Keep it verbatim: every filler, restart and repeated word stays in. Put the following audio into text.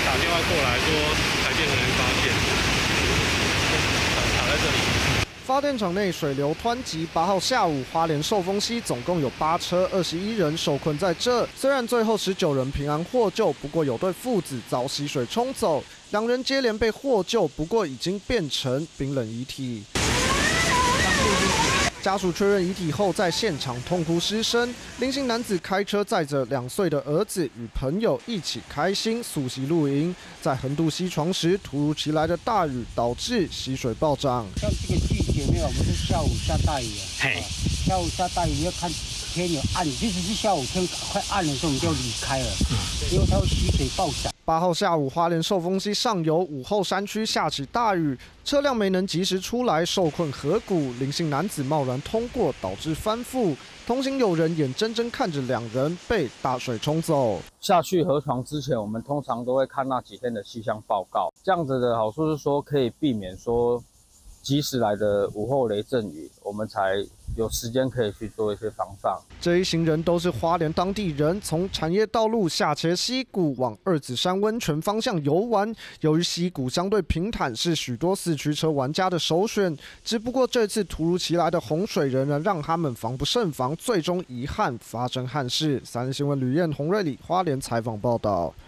打电话过来说台电可能发现，卡在这里。 发电厂内水流湍急，八号下午花莲寿丰溪总共有八车，二十一人受困在这。虽然最后十九人平安获救，不过有对父子遭溪水冲走，两人接连被获救，不过已经变成冰冷遗体。家属确认遗体后，在现场痛哭失声。林姓男子开车载着两岁的儿子与朋友一起开心溯溪露营，在横渡溪床时，突如其来的大雨导致溪水暴涨。 像这个季节没有，我们是下午下大雨啊， 嘿， 下午下大雨要看天有暗，即使是下午天快暗的时候，我们就离开了，因为它会溪水暴涨。 八号下午，花莲寿丰溪上游午后山区下起大雨，车辆没能及时出来，受困河谷。林姓男子贸然通过，导致翻覆。同行友人眼睁睁看着两人被大水冲走。 下去河床之前，我们通常都会看那几天的气象报告。这样子的好处是说，可以避免说及时来的午后雷阵雨，我们才有时间可以去做一些防范。 这一行人都是花莲当地人，从产业道路下切溪谷往二子山温泉方向游玩。由于溪谷相对平坦，是许多四驱车玩家的首选。只不过这次突如其来的洪水仍然让他们防不胜防，最终遗憾发生憾事。三立新闻吕彦、洪瑞里花莲采访报道。